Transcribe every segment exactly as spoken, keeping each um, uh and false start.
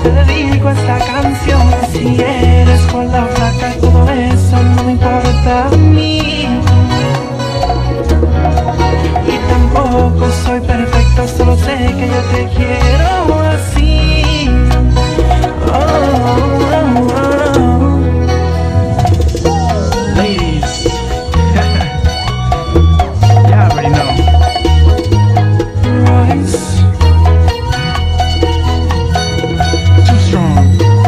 te dedico esta canción. Si eres con la flaca, todo eso no me importa a mí. Y tampoco soy perfecto, solo sé que yo te quiero así. Oh, oh, oh, oh. Ladies, you already know. Royce. Too strong.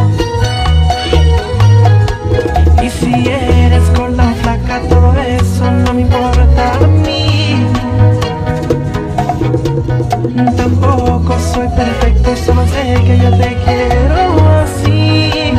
Y si eres con la flaca, todo eso no me importa a mí. Tampoco soy perfecto, solo sé que yo te quiero así.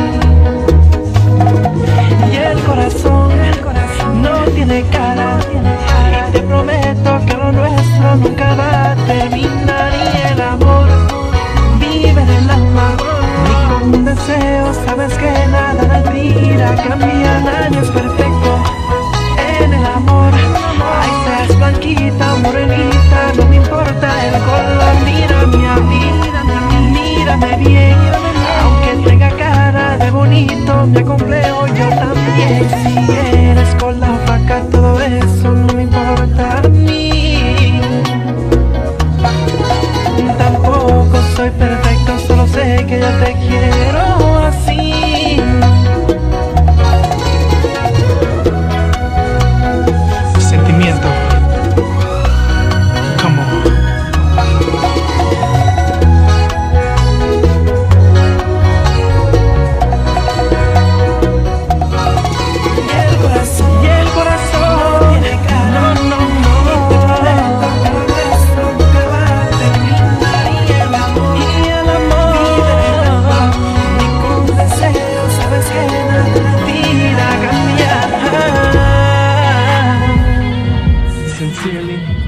Y el corazón, el corazón no tiene cara, y te prometo que lo nuestro nunca va a terminar. Y el amor vive en el alma, y con un deseo sabes que nada en la vida cambia, nadie es perfecto en el amor. Ay, seas blanquita o morenita, no me importa el color. Mírame a mí, mírame bien, aunque tenga cara de bonito, me acomplejo yo también. Si eres con la vaca, todo eso no me importa a mí. Tampoco soy perfecto, solo sé que yo te quiero así. Sentimiento. Come on. Y el corazón, y el corazón tiene cara, no, no, no. Te prometo que lo nuestro nunca va a terminar. Y el amor, y el amor vive en el alma, y con deseo sabes que nada en la vida cambia. Sincerely.